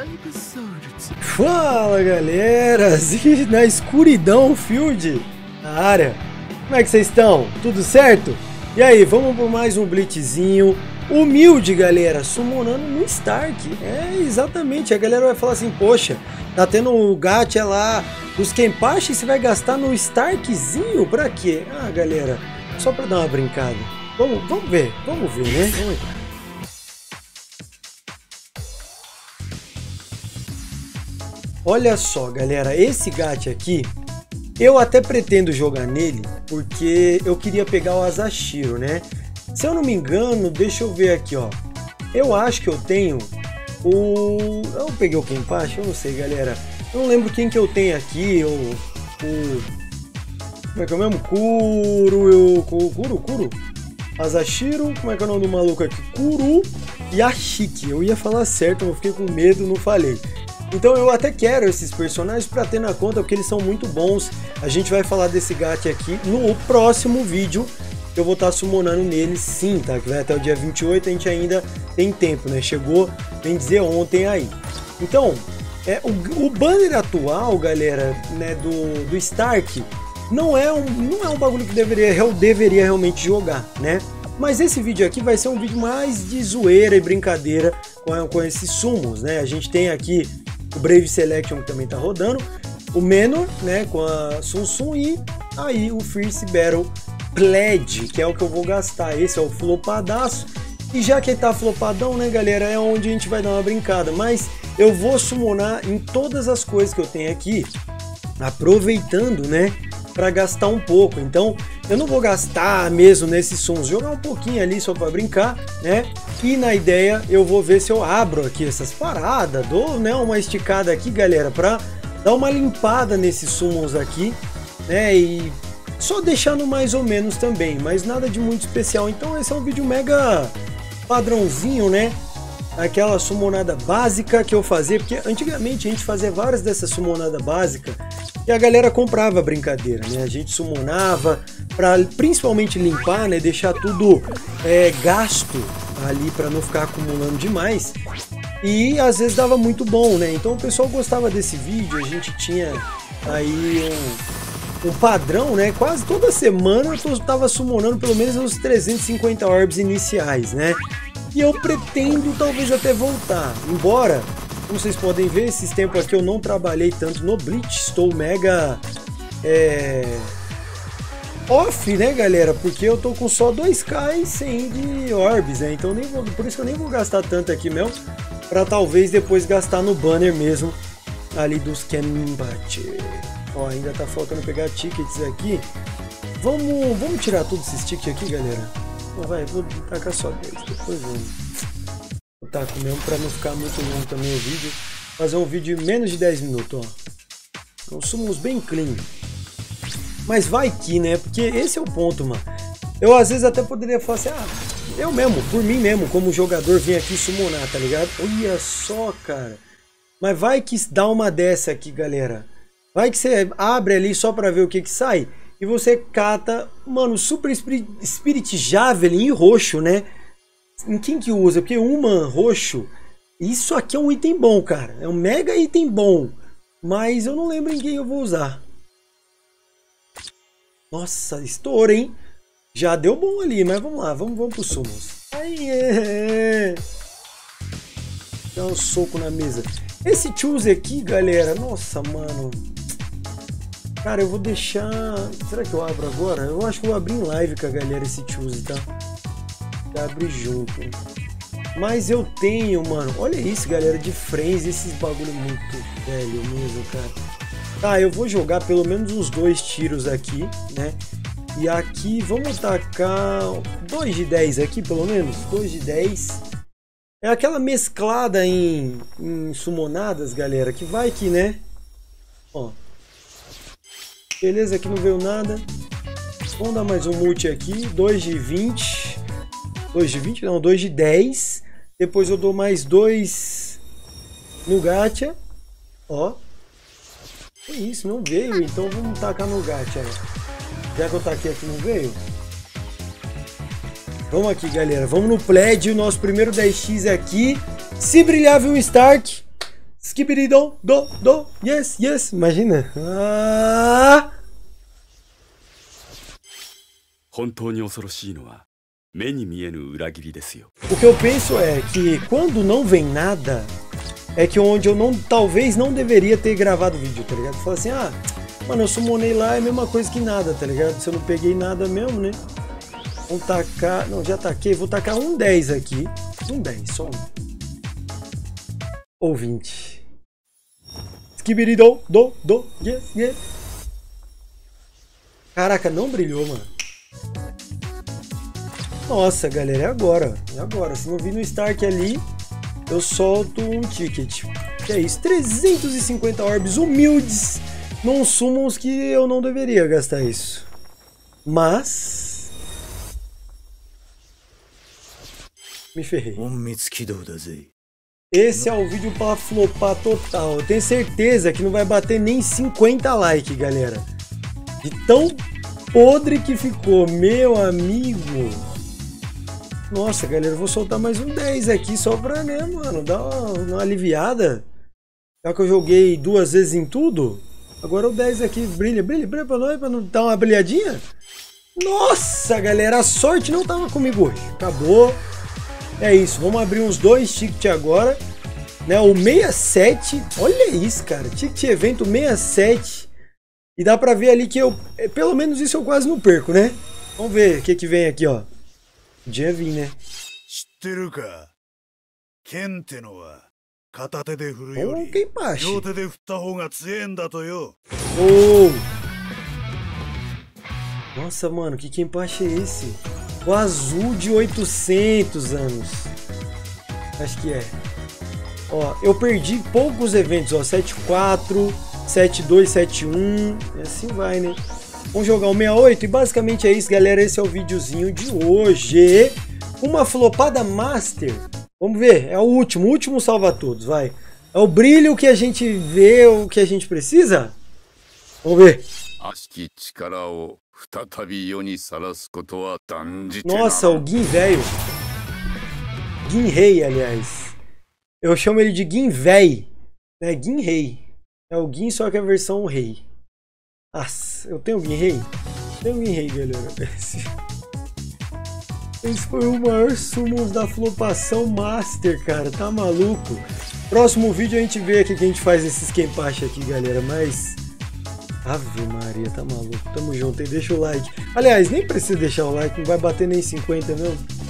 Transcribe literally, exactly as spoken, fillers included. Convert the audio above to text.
Fala galera, na escuridão Field na área, como é que vocês estão? Tudo certo? E aí, vamos por mais um blitzinho humilde galera, summonando no Stark. É, exatamente, a galera vai falar assim, poxa, tá tendo o gacha lá dos Kenpachi, você vai gastar no Starkzinho pra quê? Ah galera, só pra dar uma brincada. Vamos, vamos ver, vamos ver né? Vamos ver. Olha só galera, esse gacha aqui eu até pretendo jogar nele porque eu queria pegar o Asashiro, né? Se eu não me engano, deixa eu ver aqui, ó. Eu acho que eu tenho o... Eu peguei o Kenpachi? Eu não sei, galera. Eu não lembro quem que eu tenho aqui, o... o... Como é que é o mesmo? Kuro... O... Kuro? Kuro? Asashiro? Como é que é o nome do maluco aqui? Kuro Yashiki. Eu ia falar certo, eu fiquei com medo, não falei. Então eu até quero esses personagens para ter na conta, porque eles são muito bons. A gente vai falar desse gacha aqui no próximo vídeo. Eu vou estar summonando nele sim, tá? Que vai até o dia vinte e oito, a gente ainda tem tempo, né? Chegou, bem dizer, ontem aí. Então, é, o, o banner atual, galera, né, do, do Stark, não é, um, não é um bagulho que deveria, eu deveria realmente jogar, né? Mas esse vídeo aqui vai ser um vídeo mais de zoeira e brincadeira com, com esses sumos, né? A gente tem aqui o Brave Selection que também tá rodando, o Menor, né, com a Sun Sun e aí o Fierce Battle Pledge, que é o que eu vou gastar. Esse é o flopadaço, e já que ele tá flopadão, né, galera, é onde a gente vai dar uma brincada, mas eu vou summonar em todas as coisas que eu tenho aqui, aproveitando, né, para gastar um pouco. Então eu não vou gastar mesmo nesses sons, jogar um pouquinho ali só para brincar, né? E na ideia eu vou ver se eu abro aqui essas paradas, dou, né, uma esticada aqui, galera, para dar uma limpada nesses summons aqui, né? E só deixando mais ou menos também, mas nada de muito especial. Então esse é um vídeo mega padrãozinho, né? Aquela summonada básica que eu fazia, porque antigamente a gente fazia várias dessas summonadas básicas e a galera comprava a brincadeira, né? A gente summonava para principalmente limpar, né? Deixar tudo é, gasto ali para não ficar acumulando demais. E às vezes dava muito bom, né? Então o pessoal gostava desse vídeo, a gente tinha aí um, um padrão, né? Quase toda semana eu tava summonando pelo menos uns trezentos e cinquenta orbs iniciais, né? E eu pretendo talvez até voltar, embora, como vocês podem ver, esses tempos aqui eu não trabalhei tanto no Blitz, estou mega é, off, né galera, porque eu tô com só dois K e cem de orbs, né, então nem vou, por isso que eu nem vou gastar tanto aqui mesmo, para talvez depois gastar no banner mesmo, ali dos Kenpachi. Ó, ainda tá faltando pegar tickets aqui, vamos, vamos tirar todos esses tickets aqui galera. Vai, vou tacar só dois, depois vamos. Vou tacar mesmo pra não ficar muito longo também o vídeo. Fazer um vídeo de menos de dez minutos, ó. Então sumos bem clean. Mas vai que, né? Porque esse é o ponto, mano. Eu às vezes até poderia falar assim, ah, eu mesmo, por mim mesmo, como jogador, vim aqui summonar, tá ligado? Olha só, cara. Mas vai que dá uma dessa aqui, galera. Vai que você abre ali só pra ver o que que sai. E você cata, mano, Super Spirit, Spirit Javelin em roxo, né? Em quem que usa? Porque uma roxo, isso aqui é um item bom, cara. É um mega item bom. Mas eu não lembro em quem eu vou usar. Nossa, estouro, hein? Já deu bom ali, mas vamos lá, vamos, vamos pro Summons. Aí, é... Dá um soco na mesa. Esse Choose aqui, galera, nossa, mano... Cara, eu vou deixar... Será que eu abro agora? Eu acho que eu vou abrir em live com a galera esse Choose, tá? Já abri junto. Mas eu tenho, mano... Olha isso, galera, de frames, esses bagulho muito velho mesmo, cara. Tá, eu vou jogar pelo menos uns dois tiros aqui, né? E aqui, vamos tacar dois de dez aqui, pelo menos. dois de dez. É aquela mesclada em, em summonadas, galera, que vai que, né? Ó. Beleza, aqui não veio nada. Vamos dar mais um multi aqui. dois de vinte. dois de vinte? Não, dois de dez. Depois eu dou mais dois no gacha. Ó. Que isso, não veio. Então vamos tacar no gacha. Já que eu taquei aqui, não veio. Vamos aqui, galera. Vamos no Pledge. O nosso primeiro dez x aqui. Se brilhar, viu, Stark. Skibiridon, do, do, yes, yes. Imagina. Ah! O que eu penso é que quando não vem nada, é que onde eu não, talvez não deveria ter gravado vídeo, tá ligado? Fala assim, ah, mano, eu summonei lá, é a mesma coisa que nada, tá ligado? Se eu não peguei nada mesmo, né? Vamos tacar, não, já taquei, vou tacar um dez aqui. Um dez, só um. Ou vinte. Skibiridon, do, do, yes, yes. Caraca, não brilhou, mano. Nossa, galera, é agora. É agora. Se não vir no Stark ali, eu solto um ticket. Que é isso? trezentos e cinquenta orbs humildes. Não summons que eu não deveria gastar isso. Mas... me ferrei. Esse é o vídeo pra flopar total. Eu tenho certeza que não vai bater nem cinquenta likes, galera. De tão podre que ficou, meu amigo. Nossa, galera, eu vou soltar mais um dez aqui só pra, né, mano, dar uma, uma aliviada. Já que eu joguei duas vezes em tudo, agora o dez aqui brilha, brilha, brilha pra nós, pra não dar uma brilhadinha. Nossa, galera, a sorte não tava comigo hoje. Acabou. É isso, vamos abrir uns dois tickets agora, né, o sessenta e sete, olha isso, cara, ticket evento sessenta e sete, e dá pra ver ali que eu, pelo menos isso eu quase não perco, né? Vamos ver o que que vem aqui, ó. Podia vir, né? Oh, Kenpachi. Oh. Nossa, mano, que Kenpachi é esse? O azul de oitocentos anos. Acho que é. Ó, eu perdi poucos eventos, ó. sete quatro, sete dois, sete um. E assim vai, né? Vamos jogar o sessenta e oito. E basicamente é isso, galera. Esse é o videozinho de hoje. Uma flopada master. Vamos ver. É o último. O último salva todos, vai. É o brilho que a gente vê, o que a gente precisa? Vamos ver. Nossa, o Gin velho. Gin Rei, aliás. Eu chamo ele de Gin véi. É Gin Rei. É o Gin, só que a versão rei. Nossa, eu tenho o Gin Rei? Tenho o Gin Rei, galera. Esse, esse foi o maior summons da flopação master, cara. Tá maluco? Próximo vídeo a gente vê aqui que a gente faz esses Kenpachi aqui, galera. Mas... Ave Maria, tá maluco? Tamo junto, hein? Deixa o like. Aliás, nem precisa deixar o like, não vai bater nem cinquenta, não.